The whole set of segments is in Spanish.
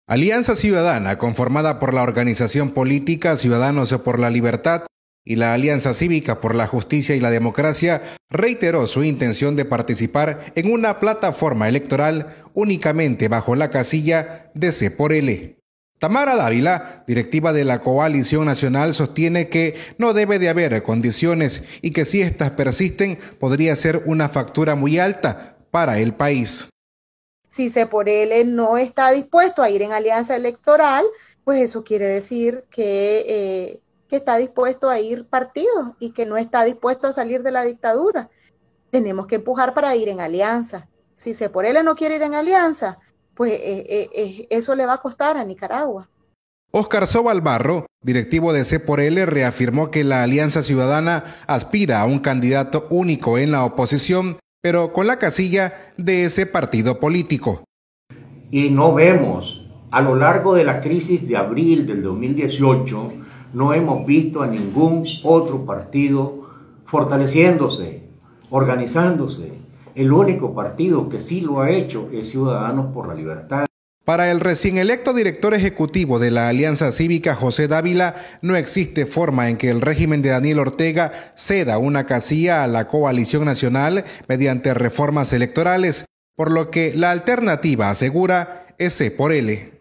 Alianza Ciudadana, conformada por la organización política Ciudadanos por la Libertad y la Alianza Cívica por la Justicia y la Democracia, reiteró su intención de participar en una plataforma electoral únicamente bajo la casilla de C por L. Tamara Dávila, directiva de la Coalición Nacional, sostiene que no debe de haber condiciones y que si estas persisten podría ser una factura muy alta para el país. Si C por L no está dispuesto a ir en alianza electoral, pues eso quiere decir que está dispuesto a ir partido y que no está dispuesto a salir de la dictadura. Tenemos que empujar para ir en alianza. Si C por L no quiere ir en alianza, pues eso le va a costar a Nicaragua. Óscar Sobalbarro, directivo de C por L, reafirmó que la Alianza Ciudadana aspira a un candidato único en la oposición, pero con la casilla de ese partido político. Y no vemos, a lo largo de la crisis de abril del 2018, no hemos visto a ningún otro partido fortaleciéndose, organizándose. El único partido que sí lo ha hecho es Ciudadanos por la Libertad. Para el recién electo director ejecutivo de la Alianza Cívica, José Dávila, no existe forma en que el régimen de Daniel Ortega ceda una casilla a la coalición nacional mediante reformas electorales, por lo que la alternativa, asegura, es C por L.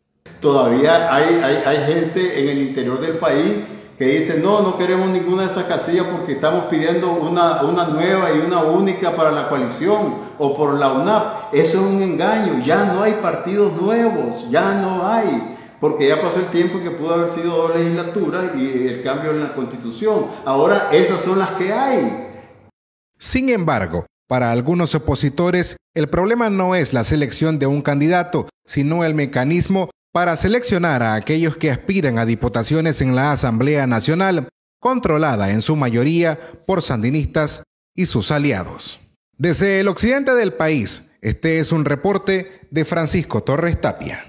Todavía hay gente en el interior del país que dice no queremos ninguna de esas casillas porque estamos pidiendo una nueva y una única para la coalición o por la UNAP. Eso es un engaño, ya no hay partidos nuevos, ya no hay, porque ya pasó el tiempo que pudo haber sido 2 legislaturas y el cambio en la Constitución. Ahora esas son las que hay. Sin embargo, para algunos opositores, el problema no es la selección de un candidato, sino el mecanismo para seleccionar a aquellos que aspiran a diputaciones en la Asamblea Nacional, controlada en su mayoría por sandinistas y sus aliados. Desde el occidente del país, este es un reporte de Francisco Torres Tapia.